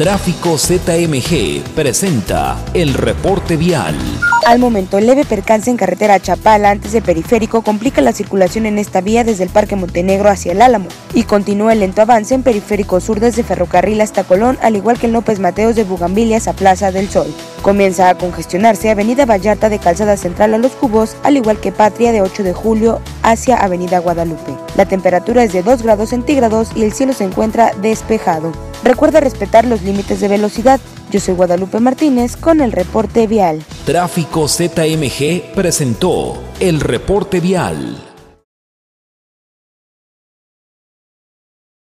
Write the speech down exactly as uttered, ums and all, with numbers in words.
Tráfico Z M G presenta el reporte vial. Al momento, el leve percance en carretera Chapala antes de Periférico complica la circulación en esta vía desde el Parque Montenegro hacia el Álamo y continúa el lento avance en Periférico Sur desde Ferrocarril hasta Colón, al igual que en López Mateos de Bugambilias a Plaza del Sol. Comienza a congestionarse Avenida Vallarta de Calzada Central a Los Cubos, al igual que Patria de ocho de julio hacia Avenida Guadalupe. La temperatura es de dos grados centígrados y el cielo se encuentra despejado. Recuerda respetar los límites de velocidad. Yo soy Guadalupe Martínez con el reporte vial. Tráfico Z M G presentó el reporte vial.